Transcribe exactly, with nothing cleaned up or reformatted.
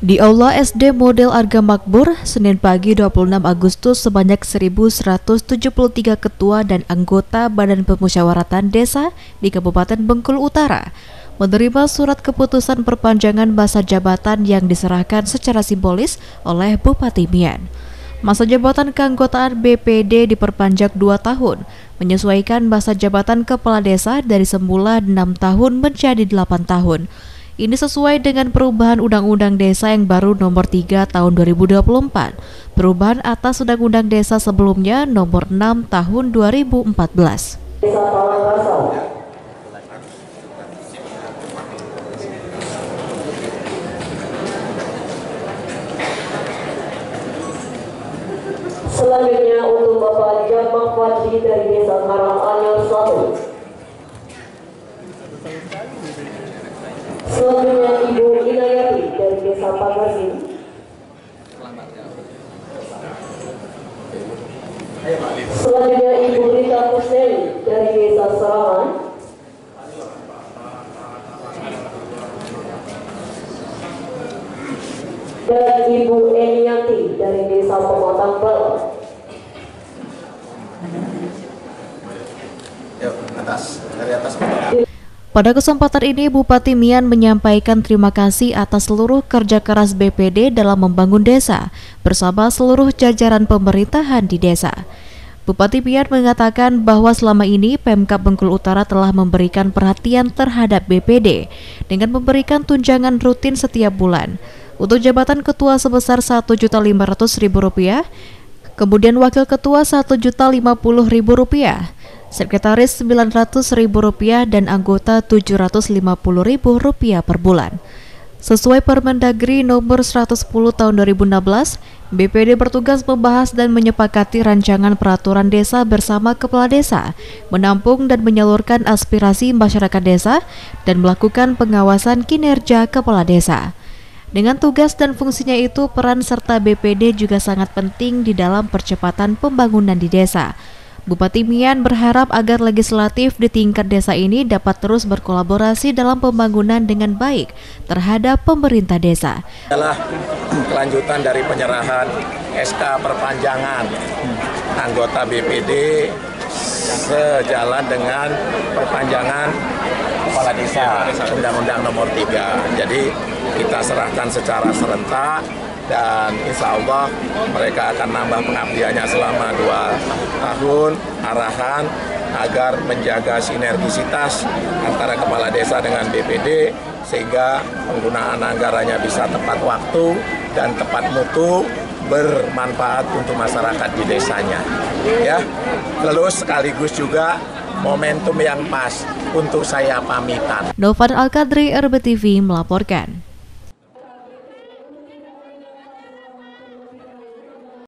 Di Aula S D Model Arga Makmur, Senin pagi dua puluh enam Agustus sebanyak seribu seratus tujuh puluh tiga ketua dan anggota Badan Pemusyawaratan Desa di Kabupaten Bengkulu Utara menerima surat keputusan perpanjangan masa jabatan yang diserahkan secara simbolis oleh Bupati Mian. Masa jabatan keanggotaan B P D diperpanjang dua tahun, menyesuaikan masa jabatan kepala desa dari semula enam tahun menjadi delapan tahun. Ini sesuai dengan perubahan Undang-Undang Desa yang baru nomor tiga tahun dua ribu dua puluh empat, perubahan atas Undang-Undang Desa sebelumnya nomor enam tahun dua ribu empat belas. Selanjutnya untuk Bapak Jamak Fadli dari Desa Karanganyar satu. Selanjutnya Ibu Inayati dari Desa Pagarsin. Selanjutnya Ibu Rita Kusneli dari Desa Serangan. Dan Ibu Eniati dari Desa Pematang Barat. Yuk, atas, dari atas. Pada kesempatan ini, Bupati Mian menyampaikan terima kasih atas seluruh kerja keras B P D dalam membangun desa bersama seluruh jajaran pemerintahan di desa. Bupati Mian mengatakan bahwa selama ini Pemkab Bengkulu Utara telah memberikan perhatian terhadap B P D dengan memberikan tunjangan rutin setiap bulan. Untuk jabatan ketua sebesar satu juta lima ratus ribu rupiah, kemudian wakil ketua satu juta lima puluh ribu rupiah, sekretaris sembilan ratus ribu rupiah, dan anggota tujuh ratus lima puluh ribu rupiah per bulan. Sesuai Permendagri nomor seratus sepuluh tahun dua ribu enam belas, B P D bertugas membahas dan menyepakati rancangan peraturan desa bersama kepala desa, menampung dan menyalurkan aspirasi masyarakat desa, dan melakukan pengawasan kinerja kepala desa. Dengan tugas dan fungsinya itu, peran serta B P D juga sangat penting di dalam percepatan pembangunan di desa. Bupati Mian berharap agar legislatif di tingkat desa ini dapat terus berkolaborasi dalam pembangunan dengan baik terhadap pemerintah desa. Adalah kelanjutan dari penyerahan S K perpanjangan anggota B P D sejalan dengan perpanjangan kepala desa Undang-Undang nomor tiga. Jadi kita serahkan secara serentak dan insya Allah mereka akan nambah pengabdiannya selama dua tahun, arahan agar menjaga sinergisitas antara kepala desa dengan B P D sehingga penggunaan anggarannya bisa tepat waktu dan tepat mutu, bermanfaat untuk masyarakat di desanya. Ya, lalu sekaligus juga momentum yang pas untuk saya pamitan. Novan Al-Kadri, R B T V melaporkan.